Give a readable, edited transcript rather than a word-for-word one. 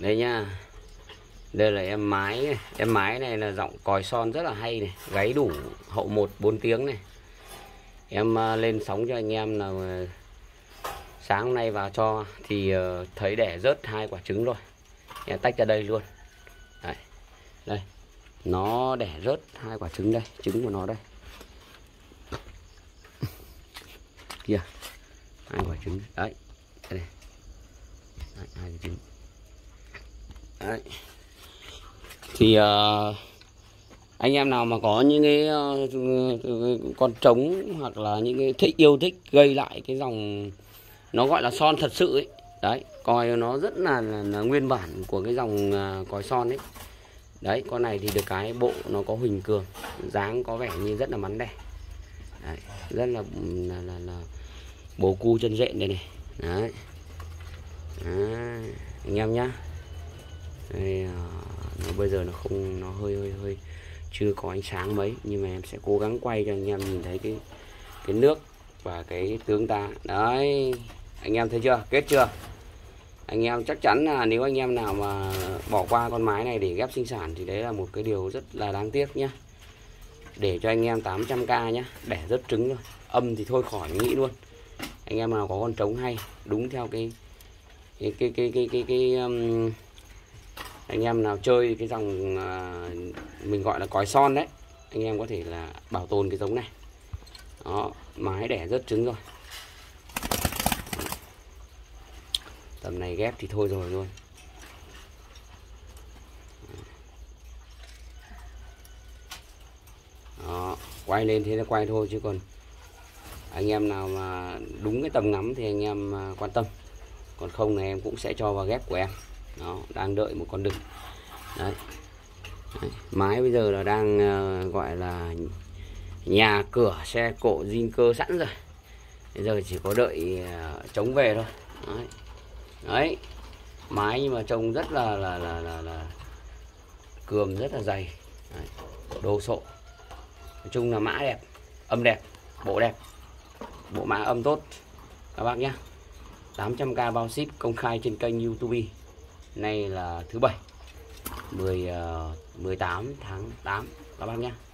Đây nhá. Đây là em mái này. Em mái này là giọng còi son rất là hay này, gáy đủ hậu 1-4 tiếng này. Em lên sóng cho anh em là sáng hôm nay vào cho thì thấy đẻ rớt 2 quả trứng rồi. Em tách ra đây luôn. Đấy. Đây. Nó đẻ rớt 2 quả trứng đây, trứng của nó đây. Kìa. 2 quả trứng. Đấy. Đây này. Đấy, 2 quả trứng. Đấy. Thì anh em nào mà có những cái con trống hoặc là những cái yêu thích gây lại cái dòng nó gọi là son thật sự ấy, đấy, còi nó rất là nguyên bản của cái dòng còi son ấy. Đấy, con này thì được cái bộ nó có huỳnh cường, dáng có vẻ như rất là mắn đẻ. Đấy, rất là bồ cu chân rện đây này. Đấy. Đấy, anh em nhá. Đây, bây giờ nó không, nó hơi chưa có ánh sáng mấy, nhưng mà em sẽ cố gắng quay cho anh em nhìn thấy cái nước và cái tướng ta. Đấy, anh em thấy chưa, kết chưa? Anh em chắc chắn là nếu anh em nào mà bỏ qua con mái này để ghép sinh sản thì đấy là một cái điều rất là đáng tiếc nhá. Để cho anh em 800k nhá, đẻ rất trứng rồi. Âm thì thôi khỏi nghĩ luôn. Anh em nào có con trống hay đúng theo anh em nào chơi cái dòng mình gọi là còi son đấy, anh em có thể là bảo tồn cái giống này. Đó, mái đẻ rất trứng rồi. Tầm này ghép thì thôi rồi luôn. Đó, quay lên thế là quay thôi, chứ còn anh em nào mà đúng cái tầm ngắm thì anh em quan tâm. Còn không là em cũng sẽ cho vào ghép của em. Đó, đang đợi một con đực. Đấy. Đấy. Mái bây giờ là đang gọi là nhà cửa xe cộ zin cơ sẵn rồi. Bây giờ chỉ có đợi trống về thôi. Đấy. Đấy. Mái nhưng mà trông rất là cườm, rất là dày. Đấy. Đồ sộ. Nói chung là mã đẹp, âm đẹp, bộ đẹp, bộ mã âm tốt các bác nhé. 800k bao ship công khai trên kênh YouTube. Nay là thứ Bảy 18 tháng 8 các bác nhé.